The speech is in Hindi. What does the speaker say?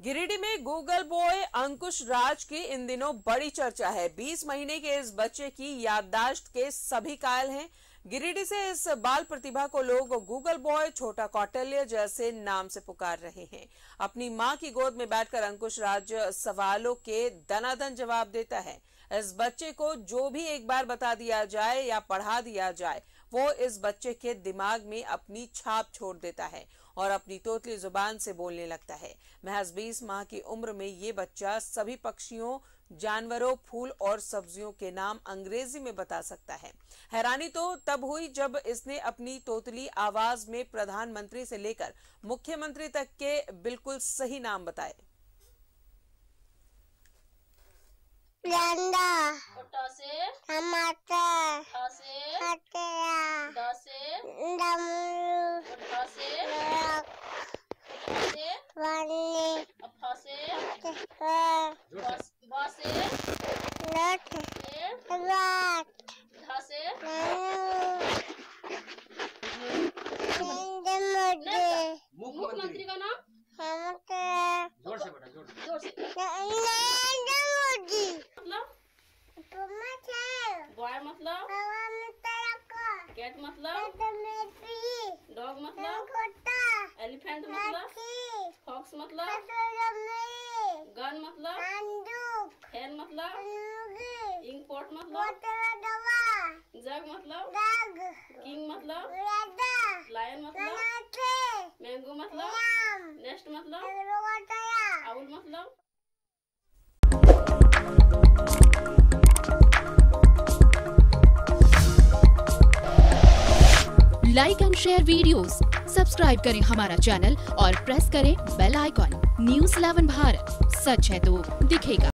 गिरिडीह में गूगल बॉय अंकुश राज की इन दिनों बड़ी चर्चा है। 20 महीने के इस बच्चे की याददाश्त के सभी कायल हैं। गिरिडीह से इस बाल प्रतिभा को लोग गूगल बॉय, छोटा कौटिल्य जैसे नाम से पुकार रहे हैं। अपनी मां की गोद में बैठकर अंकुश राज सवालों के दनादन जवाब देता है। इस बच्चे को जो भी एक बार बता दिया जाए या पढ़ा दिया जाए, वो इस बच्चे के दिमाग में अपनी छाप छोड़ देता है और अपनी तोतली जुबान से बोलने लगता है। महज 20 माह की उम्र में ये बच्चा सभी पक्षियों, जानवरों, फूल और सब्जियों के नाम अंग्रेजी में बता सकता है। हैरानी तो तब हुई जब इसने अपनी तोतली आवाज में प्रधानमंत्री से लेकर मुख्यमंत्री तक के बिल्कुल सही नाम बताए। टमाटर, मुख्यमंत्री का नाम जोर से बेटा, जोर से। बॉय मतलब, कैट मतलब, डॉग मतलब, एलिफेंट मतलब, फॉक्स मतलब, गन मतलब, हैन मतलब, इंक पॉट मतलब, जग मतलब, किंग मतलब, लायन मतलब, मैंगो मतलब, नेस्ट मतलब, आउल मतलब। Like and share videos, subscribe करें हमारा चैनल और प्रेस करें बेल आइकॉन। न्यूज़ 11 भारत, सच है तो दिखेगा।